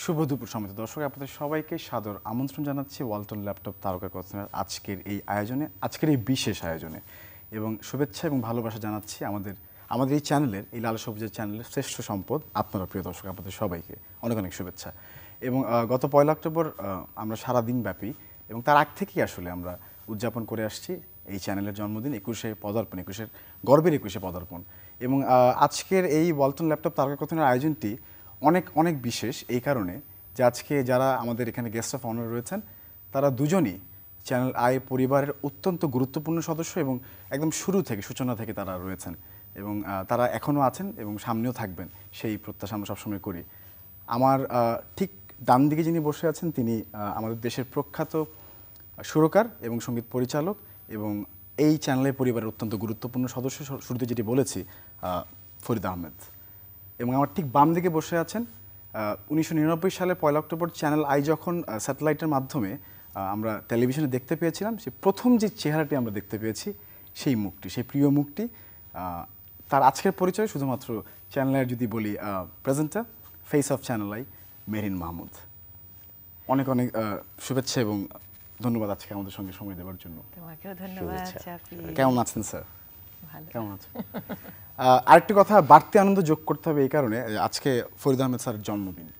শুভ দুপুর সমিত দর্শক, আপনাদের সবাইকে সাদর আমন্ত্রণ জানাচ্ছি ওয়ালটন ল্যাপটপ তারকা কথনের আজকের এই আয়োজনে, আজকের এই বিশেষ আয়োজনে, এবং শুভেচ্ছা এবং ভালোবাসা জানাচ্ছি আমাদের এই চ্যানেলের, এই লাল সবুজের চ্যানেলের শ্রেষ্ঠ সম্পদ আপনারা প্রিয় দর্শক, আপনাদের সবাইকে অনেক অনেক শুভেচ্ছা। এবং গত 1 অক্টোবর আমরা সারা দিন ব্যাপী এবং তার আগ থেকেই আসলে আমরা উদযাপন করে আসছি এই চ্যানেলের জন্মদিন, 21শে পদার্পণ, 21-এর গর্বের 21শে পদার্পণ। এবং আজকের এই ওয়ালটন ল্যাপটপ তারকা কথনের আয়োজনটি অনেক অনেক বিশেষ এই কারণে যে আজকে যারা আমাদের এখানে গেস্ট অফ অনার রয়েছেন তারা দুজনই চ্যানেল আই পরিবারের অত্যন্ত গুরুত্বপূর্ণ সদস্য এবং একদম শুরু থেকে, সূচনা থেকে তারা রয়েছেন এবং তারা এখনও আছেন এবং সামনেও থাকবেন, সেই প্রত্যাশা আমরা সবসময় করি। আমার ঠিক ডান দিকে যিনি বসে আছেন তিনি আমাদের দেশের প্রখ্যাত সুরকার এবং সঙ্গীত পরিচালক এবং এই চ্যানেলের পরিবারের অত্যন্ত গুরুত্বপূর্ণ সদস্য, শুরুতে যেটি বলেছি, ফরিদ আহমেদ। এবং আমার ঠিক বাম দিকে বসে আছেন 1999 সালে 1 অক্টোবর চ্যানেল আই যখন স্যাটেলাইটের মাধ্যমে আমরা টেলিভিশনে দেখতে পেয়েছিলাম, সেই প্রথম যে চেহারাটি আমরা দেখতে পেয়েছি, সেই মুখটি, সেই প্রিয় মুখটি, তার আজকের পরিচয় শুধুমাত্র চ্যানেল আইয়ের যদি বলি presenter, face of Channel I, Mehrin Mahmud. অনেক অনেক শুভেচ্ছা এবং ধন্যবাদ আজকে আমাদের সঙ্গে সময় দেওয়ার জন্য। তোমাকেও ধন্যবাদ জাফি। কেমন আছেন স্যার? ভালো। কেমন আছেন? আরেকটি কথা বাড়তি আনন্দ যোগ করতে হবে এই কারণে, আজকে ফরিদ আহমেদ স্যারের জন্মদিন।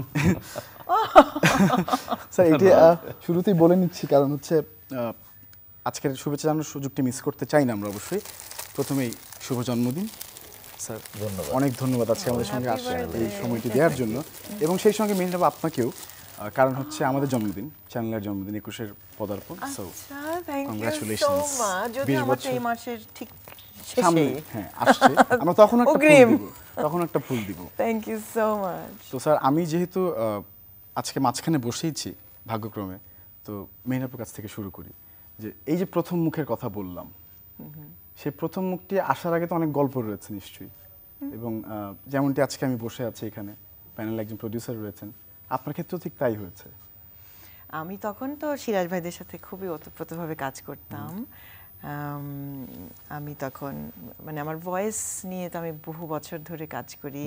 স্যার এটি শুরুতেই বলে নিচ্ছি, কারণ হচ্ছে আজকের শুভেচ্ছা জানানোর সুযোগটি মিস করতে চাই না আমরা অবশ্যই। প্রথমেই শুভ জন্মদিন স্যার, ধন্যবাদ, অনেক ধন্যবাদ আজকে আমাদের সঙ্গে আসেন এই সময়টি দেওয়ার জন্য। এবং সেই সঙ্গে মেনে নেব আপনাকেও, কারণ হচ্ছে আমাদের জন্মদিন, চ্যানেলের জন্মদিন, 21-এর পদার্পণ। So congratulations. 20 বছর এই মাসের ঠিক সামনে, হ্যাঁ আসছে, আমরা তখন একটা ফুল দিব। Thank you so much. তো স্যার আমি যেহেতু আজকে মাঝখানে বসেইছি ভাগ্যক্রমে, তো মেহনাপুর কাছ থেকে শুরু করি। যে এই যে প্রথম মুখের কথা বললাম, সেই প্রথম মুখটি আসার আগে তো অনেক গল্প রয়েছে নিশ্চয়ই, এবং যেমনটি আজকে আমি বসে আছি এখানে, প্যানেলে একজন প্রডিউসার রয়েছেন, আপনার ক্ষেত্রেও ঠিক তাই হয়েছে। আমি তখন তো সিরাজ ভাইদের সাথে খুবই ওতপ্রোতভাবে কাজ করতাম। আমি তখন মানে আমার ভয়েস নিয়ে তো আমি বহু বছর ধরে কাজ করি,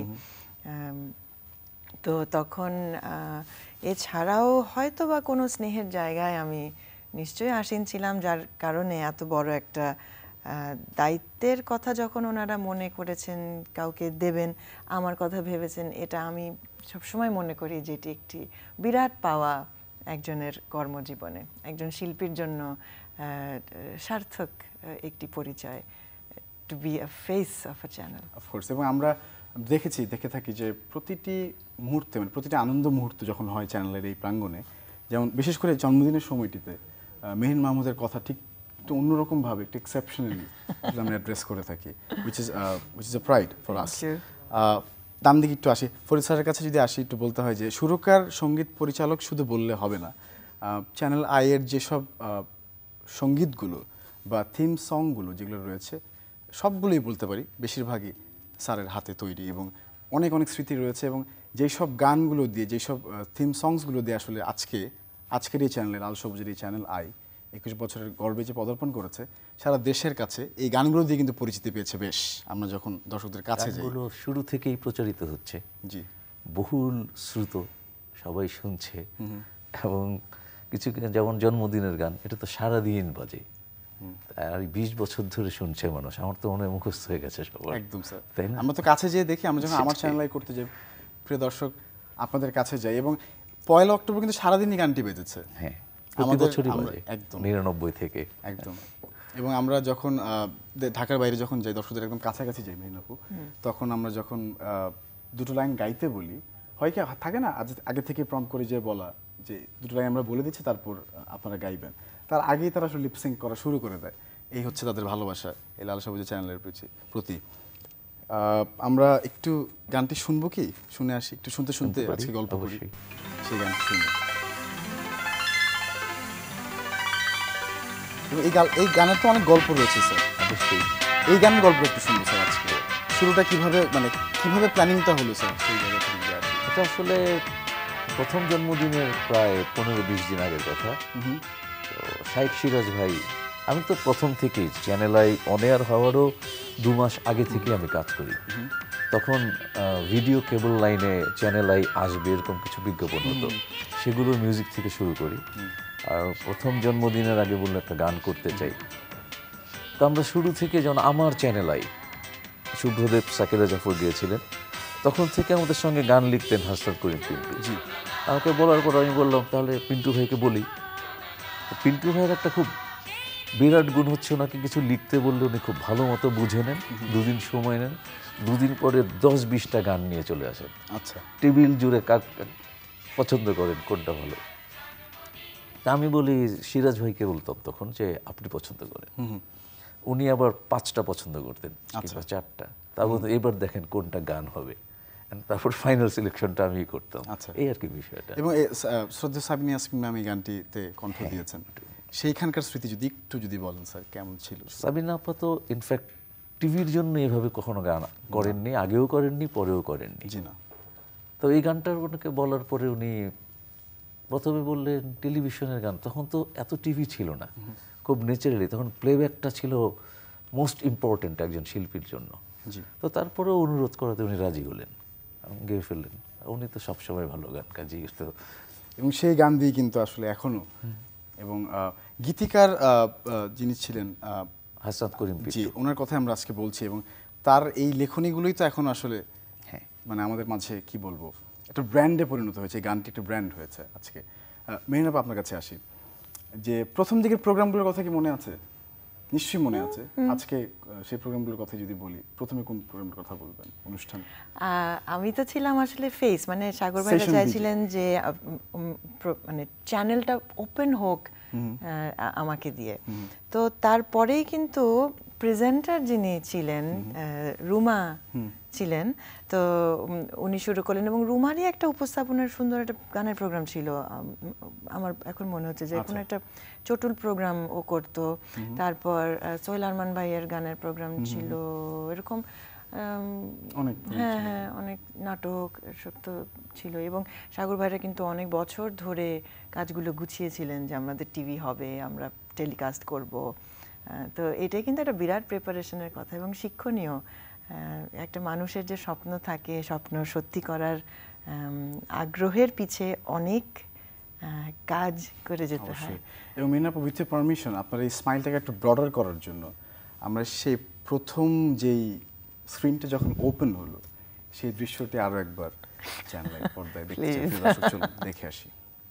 তো তখন এছাড়াও হয়তো বা কোনো স্নেহের জায়গায় আমি নিশ্চয়ই আসীন ছিলাম, যার কারণে এত বড় একটা দায়িত্বের কথা যখন ওনারা মনে করেছেন কাউকে দেবেন, আমার কথা ভেবেছেন, এটা আমি সবসময় মনে করি যে এটি একটি বিরাট পাওয়া একজনের কর্মজীবনে, একজন শিল্পীর জন্য সার্থক একটি পরিচয়, to be a face of a channel. Of course, এবং আমরা দেখে থাকি যে প্রতিটি মুহূর্তে, মানে প্রতিটি আনন্দ মুহূর্ত যখন হয় চ্যানেলের এই প্রাঙ্গণে, যেমন বিশেষ করে জন্মদিনের সময়টিতে মেহরিন মাহমুদের কথা ঠিক একটু অন্যরকমভাবে, একটু এক্সেপশনালি আমরা অ্যাড্রেস করে থাকি, which is a pride for us. দাম দিকে একটু আসি, ফরিদ স্যারের কাছে যদি আসি, একটু বলতে হয় যে সুরকার, সঙ্গীত পরিচালক শুধু বললে হবে না, চ্যানেল আইয়ের যেসব সঙ্গীতগুলো বা থিম সংগুলো যেগুলো রয়েছে সবগুলোই বলতে পারি বেশিরভাগই স্যারের হাতে তৈরি, এবং অনেক অনেক স্মৃতি রয়েছে। এবং যেই সব গানগুলো দিয়ে, যেই সব থিম সংসগুলো দিয়ে আসলে আজকের এই চ্যানেলের, লাল সবুজের এই চ্যানেল আই 21 বছরের গর্বে যে পদার্পণ করেছে, সারা দেশের কাছে এই গানগুলো দিয়ে কিন্তু পরিচিতি পেয়েছে বেশ। আমরা যখন দর্শকদের কাছে যাই, গানগুলো শুরু থেকেই প্রচারিত হচ্ছে, জি, বহুল শ্রুত, সবাই শুনছে। এবং কিছু যেমন জন্মদিনের গান, এটা তো সারাদিন বাজে, আর 20 বছর ধরে শুনছে মানুষ। আমার তো মনে হয় মুখস্থ হয়ে গেছে সবার। একদম স্যার, তাই না? আমরা তো কাছে যেয়ে দেখি, আমরা যখন আমার চ্যানেল আই করতে যাই, প্রিয় দর্শক আপনাদের কাছে যাই, এবং 1 অক্টোবর কিন্তু সারাদিনই গানটি বেজেছে। হ্যাঁ, প্রতি বছরই বাজে, একদম 99 থেকে একদম। এবং আমরা যখন ঢাকার বাইরে যখন যাই, দর্শকদের একদম কাছাকাছি যাই মেহনাপু, তখন আমরা যখন দুটো লাইন গাইতে বলি, হয় কি থাকে না আগে থেকে প্রম্পট করে যে বলা যে দুটো লাইন আমরা বলে দিচ্ছি, তারপর আপনারা গাইবেন, তার আগেই তারা আসলে লিপসিং করা শুরু করে দেয়। এই হচ্ছে তাদের ভালোবাসা এই লাল সবুজ চ্যানেলের প্রতি। আমরা একটু গানটি শুনবো কি? শুনে আসি, একটু শুনতে শুনতে আজকে গল্প করি, সেই গান শুনে। এই গানের তো অনেক গল্প রয়েছে স্যার, অবশ্যই এই গানের গল্প একটু শুনবো স্যার আজকে। শুরুটা কিভাবে প্ল্যানিংটা হলো স্যার সেই জায়গা থেকে? এটা আসলে প্রথম জন্মদিনের প্রায় 15-20 দিন আগের কথা। তো শাইখ সিরাজ ভাই, আমি তো প্রথম থেকেই চ্যানেল আই অন এয়ার হওয়ারও 2 মাস আগে থেকে আমি কাজ করি। তখন ভিডিও কেবল লাইনে চ্যানেল আই আসবে এরকম কিছু বিজ্ঞাপন হতো, সেগুলো মিউজিক থেকে শুরু করি। আর প্রথম জন্মদিনের আগে বললে একটা গান করতে চাই, তো আমরা শুরু থেকে যখন আমার চ্যানেল আই, শুভ্রদেব সাকিরা জাফর গিয়েছিলেন, তখন থেকে আমাদের সঙ্গে গান লিখতেন হাসনাত করিম পিন্টু। আমাকে বলার পর আমি বললাম তাহলে পিন্টু ভাইকে বলি। পিন্টু ভাইয়ের একটা খুব বিরাট গুণ হচ্ছে, ওনাকে কিছু লিখতে বললে উনি খুব ভালো মতো বুঝে নেন, 2 দিন সময় নেন, 2 দিন পরে 10-20টা গান নিয়ে চলে আসেন। আচ্ছা, টেবিল জুড়ে কাক পছন্দ করেন কোনটা ভালো। তা আমি বলি সিরাজ ভাইকে বলতাম তখন যে আপনি পছন্দ করেন, উনি আবার 5টা পছন্দ করতেন কিংবা 4টা। তারপর এবার দেখেন কোনটা গান হবে, তারপর ফাইনাল সিলেকশনটা আমি করতাম। আচ্ছা, এই আর কি বিষয়টা। এবং শ্রদ্ধা সাবিনা ইয়াসমিন ম্যাম এই গানটিতে কণ্ঠ দিয়েছেন, সেইখানকার স্মৃতি যদি একটু যদি বলেন স্যার, কেমন ছিল? সাবিনা আপা তো ইনফ্যাক্ট টিভির জন্য এভাবে কখনো গান করেননি, আগেও করেননি, পরেও করেননি। জি না। তো এই গানটার ওনাকে বলার পরে উনি প্রথমে বললেন টেলিভিশনের গান, তখন তো এত টিভি ছিল না, খুব ন্যাচারালি তখন প্লেব্যাকটা ছিল মোস্ট ইম্পর্টেন্ট একজন শিল্পীর জন্য। তো তারপরেও অনুরোধ করাতে উনি রাজি হলেন, গেয়ে ফেললেন। উনি তো সবসময় ভালো গান কাজী, তো এবং সেই গান দিয়ে কিন্তু আসলে এখনো, এবং গীতিকার যিনি ছিলেন হাসনাত করিম জি, ওনার কথা আমরা আজকে বলছি, এবং তার এই লেখনীগুলোই তো এখন আসলে মানে আমাদের মাঝে কি বলবো একটা ব্র্যান্ডে পরিণত হয়েছে, গানটি একটা ব্র্যান্ড হয়েছে আজকে। মেহরিন আপা, আপনার কাছে আসি, যে প্রথম দিকের প্রোগ্রামগুলোর কথা কি মনে আছে? নিশ্চয়ই মনে আছে। আজকে সেই প্রোগ্রামগুলোর কথা যদি বলি, প্রথমে কোন প্রোগ্রামের কথা বলবেন? অনুষ্ঠান আমি তো ছিলাম আসলে ফেস, মানে সাগর ভাইরা চাইছিলেন যে মানে চ্যানেলটা ওপেন হোক আমাকে দিয়ে। তো তারপরেই কিন্তু প্রেজেন্টার যিনি ছিলেন রুমা ছিলেন, তো উনি শুরু করলেন, এবং রুমারই একটা উপস্থাপনার সুন্দর একটা গানের প্রোগ্রাম ছিল, আমার এখন মনে হচ্ছে যে কোনো একটা চটুল প্রোগ্রাম ও করতো। তারপর সোহেল আরমান ভাইয়ের গানের প্রোগ্রাম ছিল, এরকম হ্যাঁ অনেক নাটক এসব তো ছিল। এবং সাগর ভাইরা কিন্তু অনেক বছর ধরে কাজগুলো গুছিয়েছিলেন যে আমাদের টিভি হবে, আমরা টেলিকাস্ট করব। তো এটাই কিন্তু একটা বিরাট প্রিপারেশনের কথা এবং শিক্ষণীয়। একটা মানুষের যে স্বপ্ন থাকে, স্বপ্ন সত্যি করার আগ্রহের পিছে অনেক কাজ করে যেতে হয়। এবং মেহরিন আপা, উইথ পারমিশন, আপনার এই স্মাইলটাকে একটু ব্রডার করার জন্য আমরা সেই প্রথম যেই স্ক্রিনটা যখন ওপেন হলো, সেই দৃশ্যটি আরো একবার চ্যানেল পর্দায় দেখতে চাই। দর্শক চলুন দেখে আসি।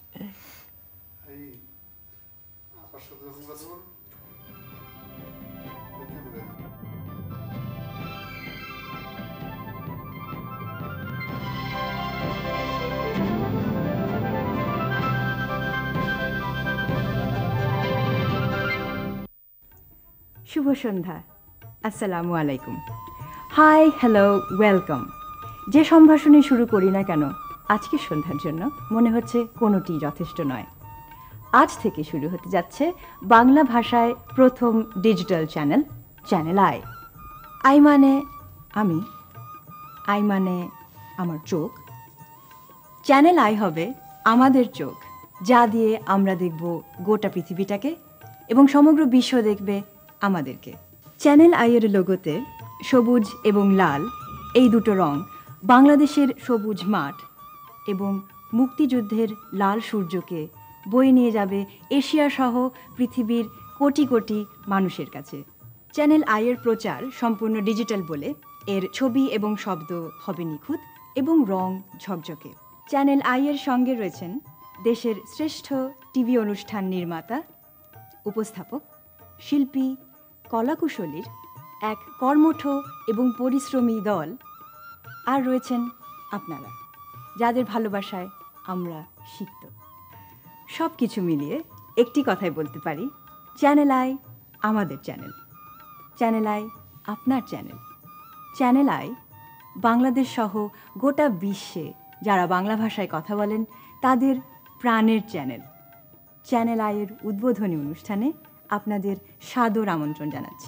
শুভ সন্ধ্যা, আসসালামু আলাইকুম, হাই, হ্যালো, ওয়েলকাম। যে সম্ভাষণে শুরু করি না কেন, আজকের সন্ধ্যার জন্য মনে হচ্ছে কোনোটি যথেষ্ট নয়। আজ থেকে শুরু হতে যাচ্ছে বাংলা ভাষায় প্রথম digital channel, Channel I. I মানে আমি, আই মানে আমার চোখ। চ্যানেল আই হবে আমাদের চোখ, যা দিয়ে আমরা দেখব গোটা পৃথিবীটাকে এবং সমগ্র বিশ্ব দেখবে আমাদেরকে। চ্যানেল আইয়ের লোগোতে সবুজ এবং লাল, এই দুটো রং বাংলাদেশের সবুজ মাঠ এবং মুক্তিযুদ্ধের লাল সূর্যকে বয়ে নিয়ে যাবে এশিয়া সহ পৃথিবীর কোটি কোটি মানুষের কাছে। চ্যানেল আইয়ের প্রচার সম্পূর্ণ ডিজিটাল বলে এর ছবি এবং শব্দ হবে নিখুঁত এবং রং ঝকঝকে। চ্যানেল আইয়ের সঙ্গে রয়েছেন দেশের শ্রেষ্ঠ টিভি অনুষ্ঠান নির্মাতা, উপস্থাপক, শিল্পী, কলাকুশলীর এক কর্মঠ এবং পরিশ্রমী দল, আর রয়েছেন আপনারা, যাদের ভালোবাসায় আমরা সিক্ত। সব কিছু মিলিয়ে একটি কথাই বলতে পারি, চ্যানেল আই আমাদের চ্যানেল, চ্যানেল আই আপনার চ্যানেল। চ্যানেল আই বাংলাদেশ সহ গোটা বিশ্বে যারা বাংলা ভাষায় কথা বলেন তাদের প্রাণের চ্যানেল। চ্যানেল আইয়ের উদ্বোধনী অনুষ্ঠানে আপনাদের সাদর আমন্ত্রণ জানাচ্ছি।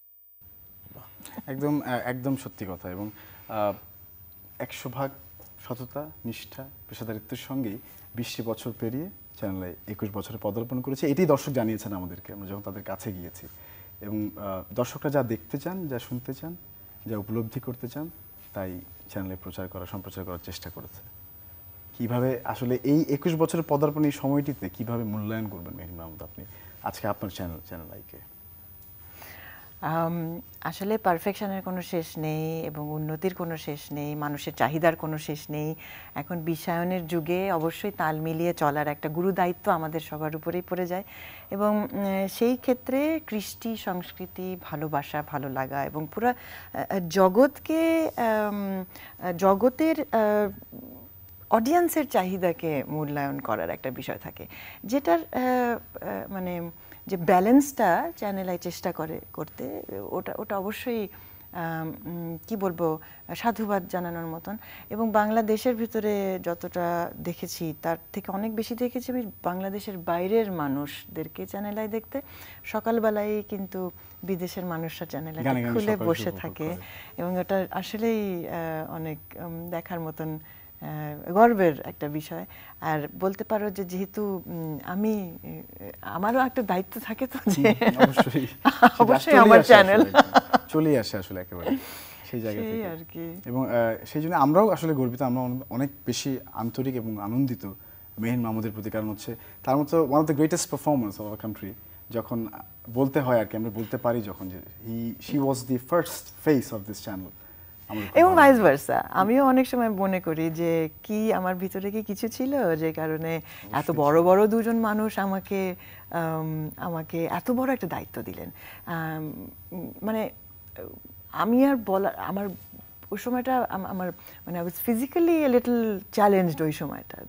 একদম একদম সত্যি কথা, এবং 100% সততা, নিষ্ঠা, পেশাদারিত্বের সঙ্গেই 20 বছর পেরিয়ে চ্যানেলে 21 বছরে পদার্পণ করেছে। এটাই দর্শক জানিয়েছেন আমাদেরকে, আমরা যখন তাদের কাছে গিয়েছি। এবং দর্শকরা যা দেখতে চান, যা শুনতে চান, যা উপলব্ধি করতে চান, তাই চ্যানেলে সম্প্রচার করার চেষ্টা করেছে। কিভাবে আসলে এই 21 বছরের পদার্পণের সময়টিতে কিভাবে মূল্যায়ন করবেন মেহরিন মাহমুদ আপনি আজকে আপনার চ্যানেল আইকে? আসলে পারফেকশনের কোনো শেষ নেই এবং উন্নতির কোনো শেষ নেই, মানুষের চাহিদার কোনো শেষ নেই। এখন বিশ্বায়নের যুগে অবশ্যই তাল মিলিয়ে চলার একটা গুরু দায়িত্ব আমাদের সবার উপরেই পড়ে যায় এবং সেই ক্ষেত্রে কৃষ্টি, সংস্কৃতি, ভালোবাসা, ভালো লাগা এবং পুরো জগতের অডিয়েন্সের চাহিদাকে মূল্যায়ন করার একটা বিষয় থাকে, যেটার মানে যে ব্যালেন্সটা চ্যানেল আই চেষ্টা করতে, ওটা অবশ্যই কি বলবো, সাধুবাদ জানানোর মতন। এবং বাংলাদেশের ভিতরে যতটা দেখেছি তার থেকে অনেক বেশি দেখেছি আমি বাংলাদেশের বাইরের মানুষদেরকে চ্যানেল আই দেখতে। সকালবেলায় কিন্তু বিদেশের মানুষরা চ্যানেল আই খুলে বসে থাকে এবং এটা আসলেই অনেক দেখার মতন গর্বের একটা বিষয়। আর বলতে পারো যে যেহেতু আমারও একটা দায়িত্ব থাকে, তো যে অবশ্যই আমার চ্যানেল চলে আসে আসলে একেবারে সেই জায়গা থেকে আর কি। এবং সেই জন্য আমরাও আসলে গর্বিত, আমরা অনেক বেশি আন্তরিক এবং আনন্দিত মেহরিন মাহমুদের প্রতি। কারণ হচ্ছে তার মতো one of the greatest performance of our country, যখন বলতে হয় আর কি, আমরা বলতে পারি যখন যে she was the first face of this channel. এবং ভাইস ভার্সা, আমিও অনেক সময় মনে করি যে কি আমার ভিতরে কি কিছু ছিল যে কারণে এত বড় বড় দুজন মানুষ আমাকে এত বড় একটা দায়িত্ব দিলেন। মানে আমি আর আমার ওই সময়টা আমার মানে I was physically a little challenged ওই সময়টা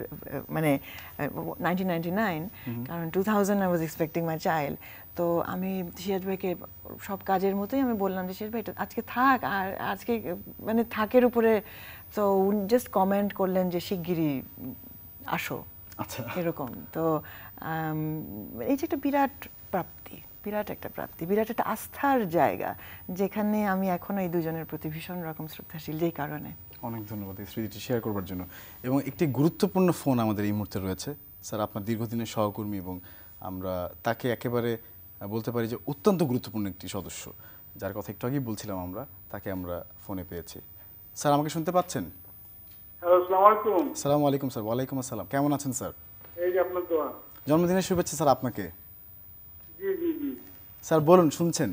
1999, কারণ 2000 I was expecting my child. তো আমি সিরাজ ভাইকে সব কাজের মতোই আমি বললাম যে সিরাজ ভাই আজকে থাক, আর আজকে মানে থাকের উপরে তো উনি জাস্ট কমেন্ট করলেন যে শিগগিরই আসো, আচ্ছা এরকম। তো এই যে একটা বিরাট একটা প্রাপ্তি, বিরাট একটা আস্থার জায়গা, যেখানে আমি এখনো এই দুজনের প্রতি ভীষণ রকম শ্রদ্ধাশীল। যেই কারণে অনেক ধন্যবাদ এই স্মৃতিটি শেয়ার করবার জন্য। এবং একটি গুরুত্বপূর্ণ ফোন আমাদের এই মুহূর্তে রয়েছে স্যার, আপনার দীর্ঘদিনের সহকর্মী এবং আমরা তাকে একেবারে বলতে পারি যে অত্যন্ত গুরুত্বপূর্ণ একটি সদস্য, যার কথা একটু আগেই বলছিলাম আমরা, তাকে আমরা ফোনে পেয়েছি। স্যার আমাকে শুনতে পাচ্ছেন? আসসালামু আলাইকুম। আসসালামু আলাইকুম স্যার। ওয়ালাইকুম আসসালাম। কেমন আছেন স্যার? এই যে আপনার দোয়া। জন্মদিনের শুভেচ্ছা স্যার আপনাকে। জি জি জি স্যার বলুন, শুনছেন?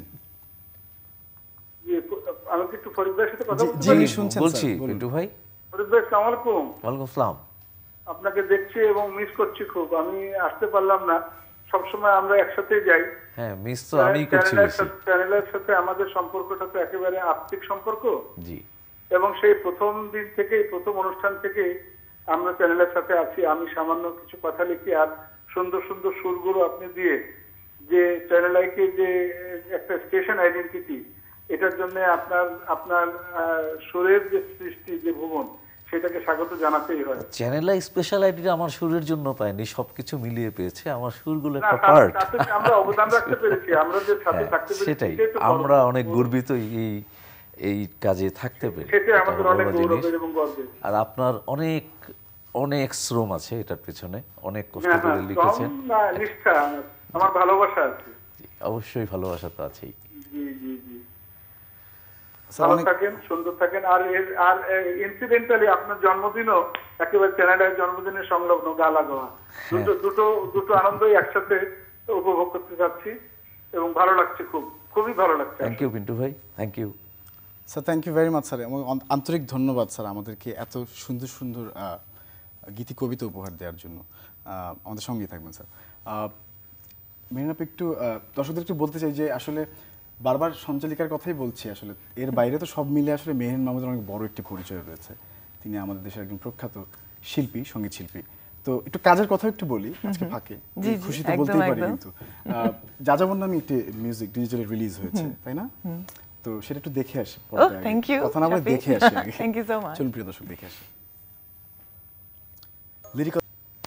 জি, আমি কি একটু ফরিদ ভাইয়ের সাথে কথা বলতে জি পারি? শুনছেন বলছি স্যার, বলুন। পিন্টু ভাই। ফরিদ ভাই আসসালামু আলাইকুম। ওয়ালাইকুম আসসালাম। আপনাকে দেখছি এবং মিস করছি খুব। আমি আসতে পারলাম না, সবসময় আমরা একসাথেই যাই। হ্যাঁ, মিস তো আমিই করছি বেশি। চ্যানেলের সাথে আমাদের সম্পর্কটা তো একেবারে আত্মিক সম্পর্ক। জি। এবং সেই প্রথম দিন থেকেই, প্রথম অনুষ্ঠান থেকেই আমরা চ্যানেলের সাথে আছি। আমি সামান্য কিছু কথা লিখি আর সুন্দর সুন্দর সুরগুলো আপনি দিয়ে যে চ্যানেল আইকে যে একটা স্টেশন আইডেন্টিটি, এটার জন্য আপনার সুরের যে সৃষ্টি, যে ভুবন, সেটাকে স্বাগত জানাতেই হয়। চ্যানেল আই স্পেশাল আইডিটা আমার সুরের জন্য পাইনি, সবকিছু মিলিয়ে পেয়েছে। আমার সুরগুলো একটা পার্ট, আমরা অবদান রাখতে পেরেছি, আমরা যে সাথে থাকতে পেরেছি সেটাই আমরা অনেক গর্বিত এই কাজে থাকতে পেরে। সেটাই আমাদের অনেক গৌরবের এবং গর্বের। আর আপনার অনেক অনেক শ্রম আছে এটার পিছনে, অনেক কষ্ট করে লিখেছেন। নিষ্ঠা, আমার ভালোবাসা আছে। অবশ্যই ভালোবাসা তো আছেই। জি জি জি, ভালো থাকেন, সুন্দর থাকেন। আর ইনসিডেন্টালি আপনার জন্মদিনও একেবারে চ্যানেলের জন্মদিনের সংলগ্ন, গালা গাওয়া, দুটো আনন্দই একসাথে উপভোগ করতে যাচ্ছি এবং ভালো লাগছে, খুবই ভালো লাগছে। থ্যাংক ইউ পিন্টু ভাই, thank you sir. Thank you very much sir, এবং আন্তরিক ধন্যবাদ স্যার আমাদেরকে এত সুন্দর সুন্দর গীতি কবিতা উপহার দেওয়ার জন্য। আমাদের সঙ্গেই থাকবেন স্যার। মেহরিন আপু, একটু দর্শকদের একটু বলতে চাই যে আসলে বারবার সঞ্চালিকার কথাই বলছি, আসলে এর বাইরে তো সব মিলে আসলে মেহরিন মাহমুদের অনেক বড় একটি পরিচয় রয়েছে। তিনি আমাদের দেশের একজন প্রখ্যাত শিল্পী, সঙ্গীত শিল্পী। তো একটু কাজের কথা একটু বলি আজকে ফাঁকে, খুশিতে বলতেই পারি। কিন্তু যাযাবর নামে একটি মিউজিক ডিজিটালি রিলিজ হয়েছে, তাই না? তো সেটা একটু দেখে আসি। কথা না বলে দেখে আসি আগে। Thank you so much. চলুন প্রিয় দর্শক, দেখে আসি। Lyrical.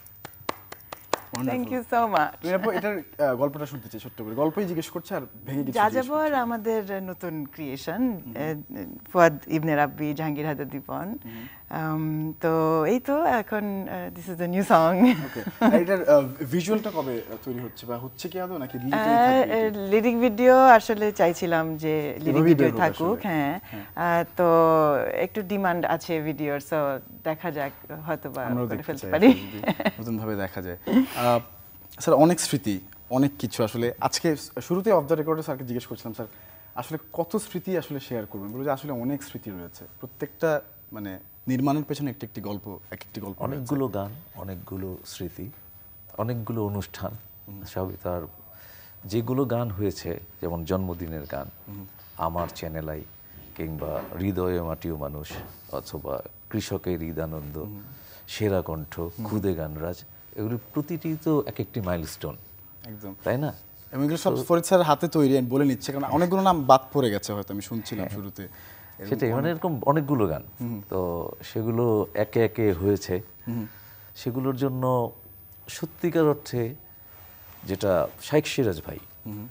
Thank you so much. এটার গল্পটা শুনতে চাই ছোট্ট করে। গল্পই জিজ্ঞেস করছে আর ভেঙে গেছে। যাযাবর আমাদের নতুন ক্রিয়েশন, ফুয়াদ ইবনে রাব্বি, জাহাঙ্গীর হায়দার দীপন, তো এই তো এখন this is the new song. Okay, এটার ভিজুয়ালটা কবে তৈরি হচ্ছে বা হচ্ছে কি আদৌ নাকি লিরিক ভিডিও আসলে চাইছিলাম যে লিরিক ভিডিও থাকুক, হ্যাঁ। তো একটু ডিমান্ড আছে ভিডিওর, সো দেখা যাক, হয়তো বা করে ফেলতে পারি, নতুন ভাবে দেখা যায়। স্যার অনেক স্মৃতি, অনেক কিছু আসলে আজকে শুরুতে অফ দ্য রেকর্ডে স্যারকে জিজ্ঞেস করছিলাম, স্যার আসলে কত স্মৃতি আসলে শেয়ার করবেন, বলে যে আসলে অনেক স্মৃতি রয়েছে, প্রত্যেকটা মানে নির্মাণের পেছনে একটি গল্প, একটি গল্প, অনেকগুলো গান, অনেকগুলো স্মৃতি, অনেকগুলো অনুষ্ঠান। সবই তার যেগুলো গান হয়েছে, যেমন জন্মদিনের গান, আমার চ্যানেলাই, কিংবা হৃদয়ে মাটিও মানুষ, অথবা কৃষকের ঈদানন্দ, সেরা কণ্ঠ, খুদে গানরাজ, এগুলো প্রতিটি তো এক একটি মাইলস্টোন, একদম, তাই না? এবং এগুলো সব ফরিদ স্যারের হাতে তৈরি, বলে নিচ্ছে, কারণ অনেকগুলো নাম বাদ পড়ে গেছে, হয়তো আমি শুনছিলাম শুরুতে, সেটাই, মানে এরকম অনেকগুলো গান, তো সেগুলো একে একে হয়েছে। সেগুলোর জন্য সত্যিকার অর্থে যেটা শাইখ সিরাজ ভাই,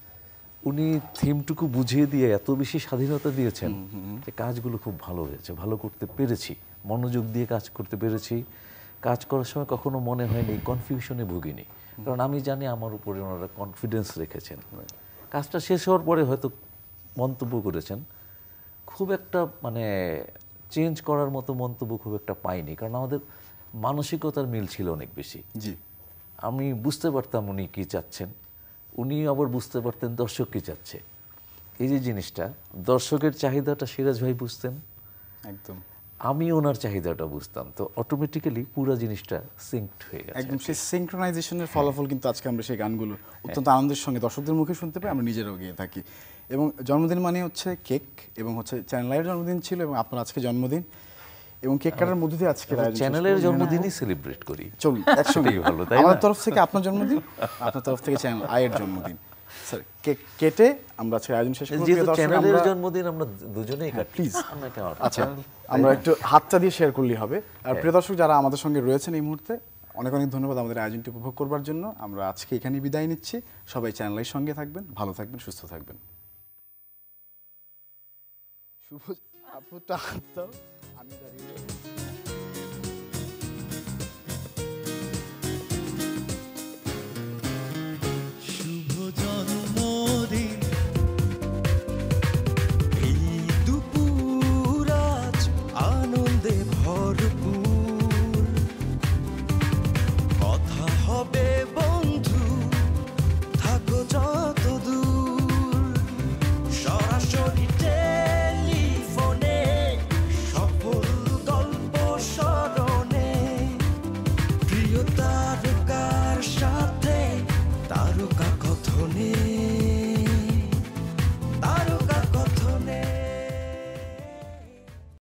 উনি থিমটুকু বুঝিয়ে দিয়ে এত বেশি স্বাধীনতা দিয়েছেন যে কাজগুলো খুব ভালো হয়েছে, ভালো করতে পেরেছি, মনোযোগ দিয়ে কাজ করতে পেরেছি। কাজ করার সময় কখনো মনে হয়নি কনফিউশনে ভুগিনি, কারণ আমি জানি আমার উপরে ওনারা কনফিডেন্স রেখেছেন। কাজটা শেষ হওয়ার পরে হয়তো মন্তব্য করেছেন, খুব একটা মানে চেঞ্জ করার মতো মন্তব্য খুব একটা পাইনি, কারণ আমাদের মানসিকতার মিল ছিল অনেক বেশি। জি, আমি বুঝতে পারতাম উনি কি চাচ্ছেন, উনি আবার বুঝতে পারতেন দর্শক কি চাচ্ছে। এই যে জিনিসটা, দর্শকের চাহিদাটা সিরাজ ভাই বুঝতেন, একদম, আমি ওনার চাহিদাটা বুঝতাম, তো অটোমেটিক্যালি পুরো জিনিসটা সিঙ্কড হয়ে গেছে। একদম সেই সিঙ্ক্রোনাইজেশনের ফলাফল কিন্তু আজকে আমরা সেই গানগুলো অত্যন্ত আনন্দের সঙ্গে দর্শকদের মুখে শুনতে পাই, আমরা নিজেরাও গিয়ে থাকি। এবং জন্মদিন মানে হচ্ছে কেক, এবং হচ্ছে চ্যানেলের জন্মদিন ছিল, এবং আপনার আজকে জন্মদিন, এবং কেক কাটার মধ্যে দিয়ে আজকে চ্যানেলের জন্মদিনই সেলিব্রেট করি। চলুন একসঙ্গে ভালো, তাই আমার তরফ থেকে আপনার জন্মদিন, আপনার তরফ থেকে চ্যানেল আয়ের জন্মদিন। স্যার কেক কেটে আমরা আজকে আয়োজন শেষ করব। চ্যানেলের জন্মদিন আমরা দুজনেই কাটি, প্লিজ। আচ্ছা, আমরা একটু হাতটা দিয়ে শেয়ার করলেই হবে। আর প্রিয় দর্শক যারা আমাদের সঙ্গে রয়েছেন এই মুহূর্তে, অনেক অনেক ধন্যবাদ আমাদের আয়োজনটি উপভোগ করবার জন্য। আমরা আজকে এখানেই বিদায় নিচ্ছি। সবাই চ্যানেলের সঙ্গে থাকবেন, ভালো থাকবেন, সুস্থ থাকবেন। শুভ আপুটা হাতটাও আমি দাঁড়িয়ে তারকার সাথে তারকা কথনে।